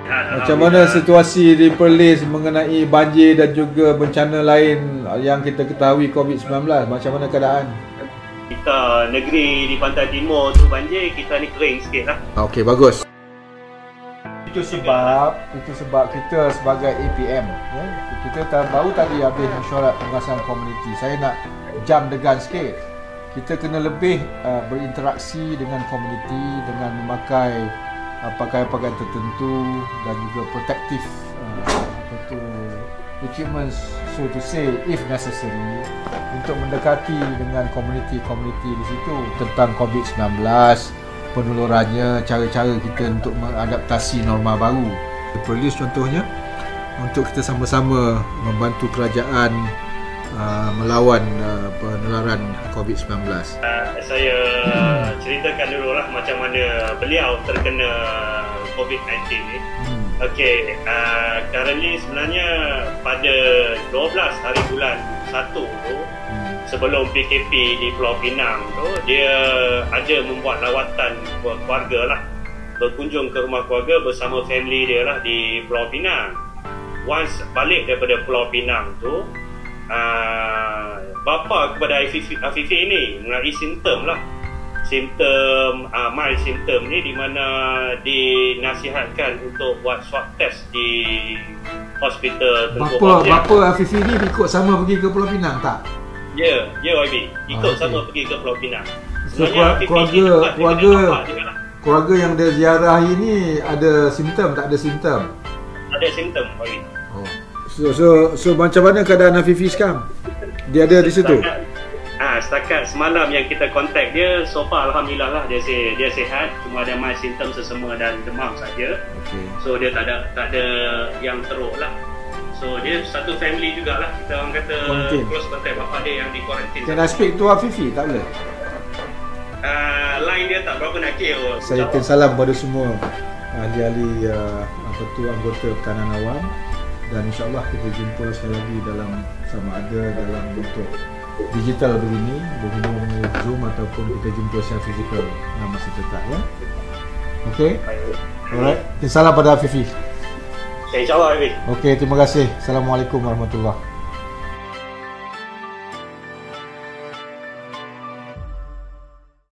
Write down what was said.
Macam mana situasi di Perlis mengenai banjir dan juga bencana lain yang kita ketahui COVID-19? Macam mana keadaan? Kita negeri di pantai timur tu banjir, kita ni kering sikit lah. Okey, bagus. Itu sebab kita sebagai APM, ya, kita baru tadi habis mesyuarat penguasaan komuniti. Saya nak jam degan sikit. Kita kena lebih berinteraksi dengan komuniti dengan memakai pakaian-pakaian tertentu dan juga protective equipments, so to say, if necessary, untuk mendekati dengan komuniti-komuniti di situ tentang COVID-19, penularannya, cara-cara kita untuk mengadaptasi norma baru. Perlis contohnya, untuk kita sama-sama membantu kerajaan melawan penularan COVID-19. Saya ceritakan dulu lah macam mana beliau terkena COVID-19 ni. Okey, currently sebenarnya pada 12 hari bulan 1 tu, sebelum PKP di Pulau Pinang tu, dia ada membuat lawatan keluarga lah, berkunjung ke rumah keluarga bersama family dia lah di Pulau Pinang. Once balik daripada Pulau Pinang tu, bapa kepada Afifi ni mengenai simptom lah, mild simptom ni, di mana dinasihatkan untuk buat swab test di hospital Tengku Bapak. Bapa Afifi ni ikut sama pergi ke Pulau Pinang tak? Ya, YB ikut sama pergi ke Pulau Pinang. So keluarga yang dia ziarah ini ada simptom, tak ada simptom? Ada simptom, YB. So macam mana keadaan Afifi sekarang? Dia ada di situ? Setakat semalam yang kita kontak dia, so far alhamdulillah lah, dia sihat, cuma ada mild simptom sesama dan demam saja. So dia tak ada yang teruk lah. So dia satu family jugalah, kita orang kata close contact bapa dia yang di quarantine. Can I speak to Afifi? Tak boleh? Line dia tak berapa nak kira. Saya titip salam kepada semua ahli-ahli anggota Pertahanan Awam, dan insyaAllah kita jumpa sekali lagi dalam, sama ada dalam bentuk digital begini, berhubung dengan Zoom, ataupun kita jumpa secara fizikal dalam masa dekat, ya. Okey? Alright. Salam pada Afifi. InsyaAllah, Afifi. Okey, terima kasih. Assalamualaikum warahmatullahi.